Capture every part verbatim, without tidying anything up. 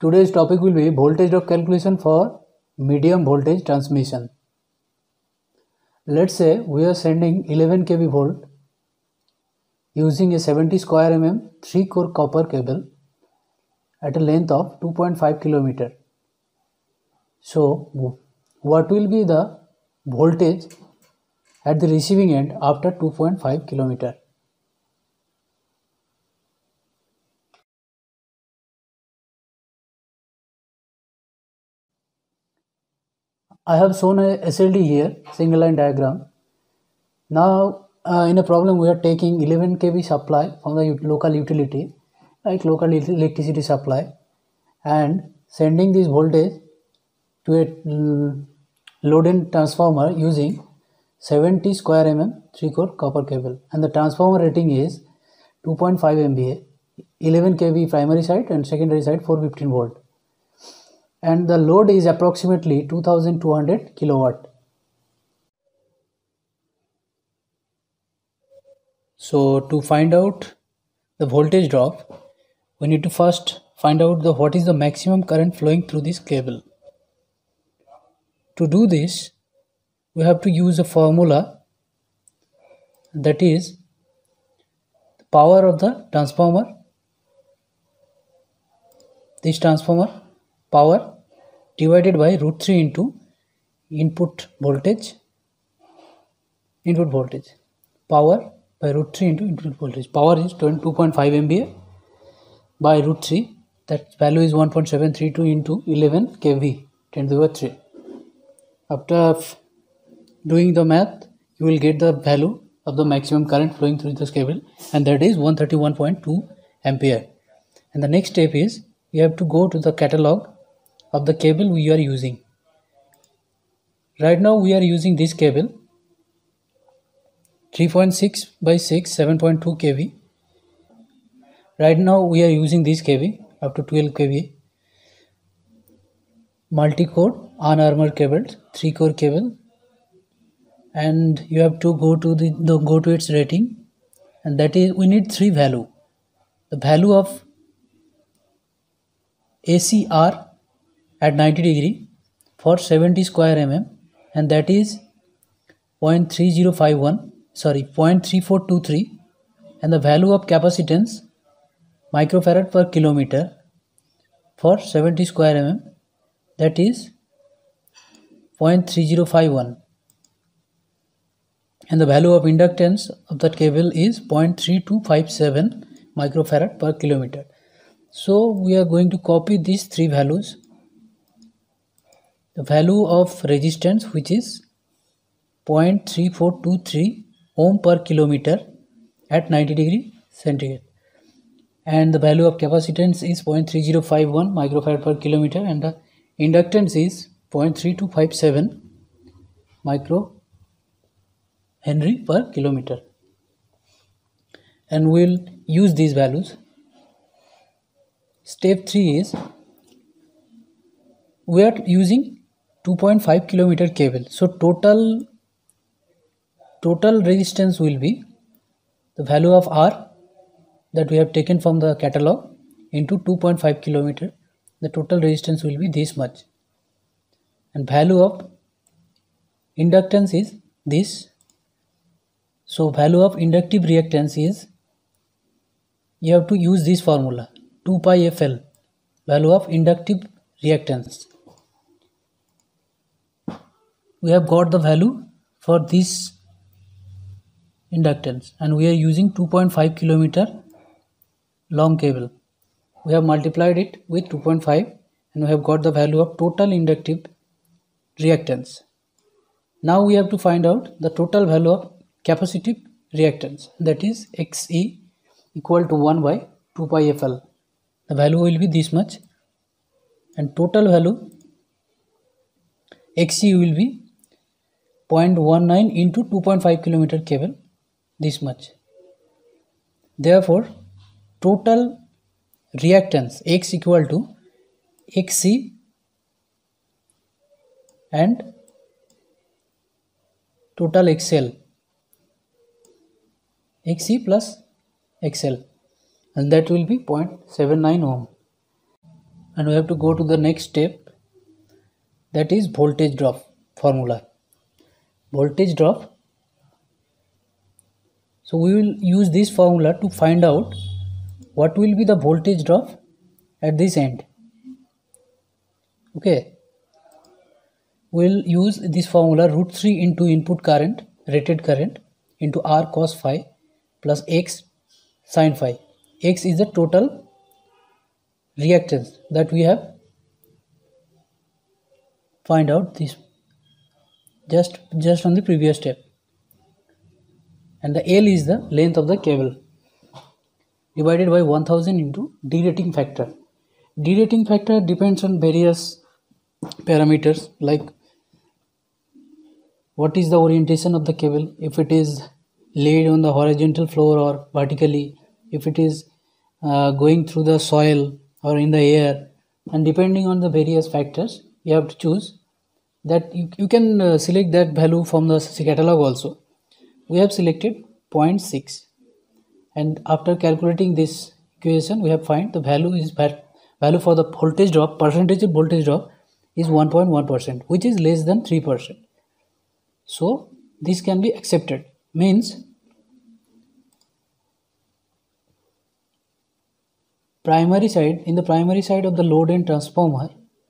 Today's topic will be voltage drop calculation for medium voltage transmission. Let's say we are sending eleven k V volt using a seventy square mm three core copper cable at a length of two point five kilometer. So what will be the voltage at the receiving end after two point five kilometer? I have shown a S L D here, single line diagram. Now uh, in a problem we are taking eleven k V supply from the local utility, like local electricity supply, and sending this voltage to a mm, load end transformer using seventy square mm three core copper cable, and the transformer rating is two point five M V A, eleven k V primary side and secondary side four hundred fifteen volt, and the load is approximately two thousand two hundred kilowatt. So to find out the voltage drop, we need to first find out the what is the maximum current flowing through this cable. To do this, we have to use a formula, that is the power of the transformer, this transformer power divided by root three into input voltage, input voltage, power by root three into input voltage. Power is two point five M V A by root three, that value is one point seven three two into eleven k V, ten to the power three. After doing the math, you will get the value of the maximum current flowing through this cable, and that is one hundred thirty-one point two ampere. And the next step is you have to go to the catalog of the cable we are using. Right now we are using this cable three point six by six, seven point two k V. Right now we are using this k V up to twelve k V. Multi-core unarmored cable, three core cable, and you have to go to the, the go to its rating, and that is we need three value. The value of A C R at ninety degree for seventy square mm, and that is zero point three zero five one, sorry zero point three four two three, and the value of capacitance microfarad per kilometer for seventy square mm, that is zero point three zero five one, and the value of inductance of that cable is zero point three two five seven microfarad per kilometer. So we are going to copy these three values. The value of resistance, which is zero point three four two three ohm per kilometer at ninety degree centigrade, and the value of capacitance is zero point three zero five one microfarad per kilometer, and the inductance is zero point three two five seven micro henry per kilometer, and we'll use these values. Step three is we are using two point five kilometer cable, so total total resistance will be the value of R that we have taken from the catalog into two point five kilometer. The total resistance will be this much, and value of inductance is this. So value of inductive reactance is, you have to use this formula, two pi F L, value of inductive reactance. We have got the value for this inductance, and we are using two point five kilometer long cable. We have multiplied it with two point five, and we have got the value of total inductive reactance. Now we have to find out the total value of capacitive reactance, that is X E equal to one by two pi F L. The value will be this much, and total value X E will be zero point one nine into two point five kilometer cable, this much. Therefore total reactance X equal to X C and total X L, X C plus X L, and that will be zero point seven nine ohm. and we have to go to the next step, that is voltage drop formula. Voltage drop. So we will use this formula to find out what will be the voltage drop at this end. Okay, we'll use this formula root three into input current, rated current, into R cos phi plus X sin phi. X is the total reactance that we have find out this just just on the previous step, and the L is the length of the cable divided by one thousand into derating factor. Derating factor depends on various parameters like what is the orientation of the cable, if it is laid on the horizontal floor or vertically, if it is uh, going through the soil or in the air, and depending on the various factors you have to choose that. You, you can uh, select that value from the catalog also. We have selected zero point six, and after calculating this equation we have find the value is value for the voltage drop, percentage of voltage drop is one point one percent, which is less than three percent. So this can be accepted, means primary side, in the primary side of the load and transformer,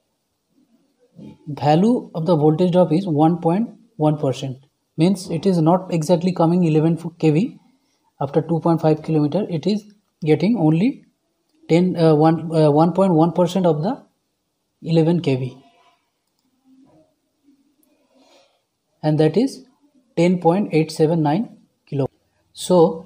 value of the voltage drop is one point one percent, means it is not exactly coming eleven k V. After two point five kilometer it is getting only ten uh, one uh, one point one percent of the eleven k V, and that is ten point eight seven nine kilo. So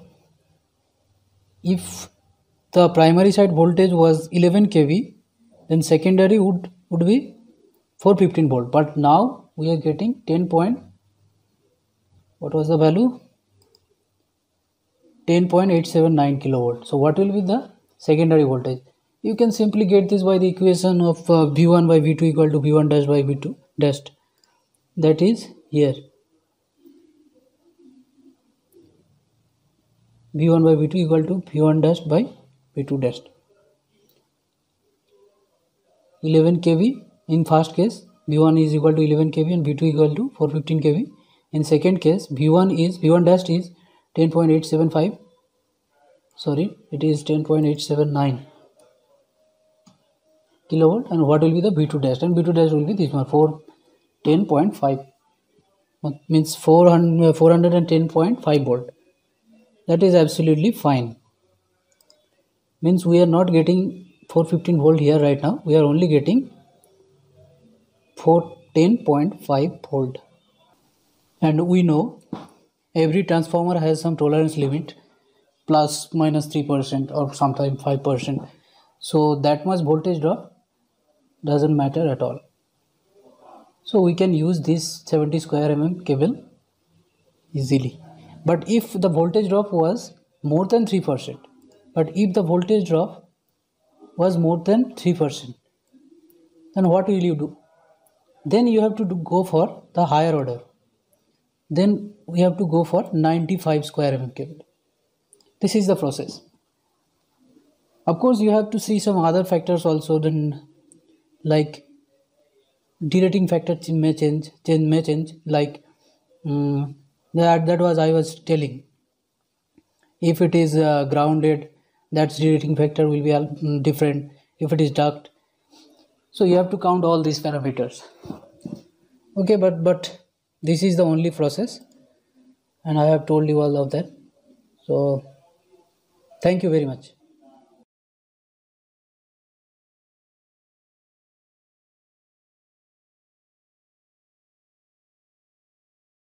if the primary side voltage was eleven k V, then secondary would would be four hundred fifteen volt, but now we are getting ten point, what was the value, ten point eight seven nine kilovolt. So what will be the secondary voltage? You can simply get this by the equation of uh, V one by V two equal to V one dash by V two dash, that is here V one by V two equal to V one dash by V two dash. eleven k V in first case, V one is equal to eleven k V and V two equal to four hundred fifteen k V. In second case, V one is V one dash is ten point eight seven five, sorry, it is ten point eight seven nine kilovolt, and what will be the V two dash, and V two dash will be this one, four ten point five, means four hundred four hundred ten point five volt. That is absolutely fine, means we are not getting four hundred fifteen volt here right now, we are only getting four ten point five volt. And we know every transformer has some tolerance limit, plus minus three percent or sometimes five percent, so that much voltage drop doesn't matter at all. So we can use this seventy square mm cable easily. But if the voltage drop was more than three percent, but if the voltage drop was more than three percent, then what will you do? Then you have to do, go for the higher order. Then we have to go for ninety-five square mm cable. This is the process. Of course, you have to see some other factors also, then like derating factor may change, change may change, like um, that that was I was telling. If it is uh, grounded, that's derating factor will be um, different. If it is duct, so you have to count all these parameters. Okay, but but this is the only process, and I have told you all of that. So thank you very much.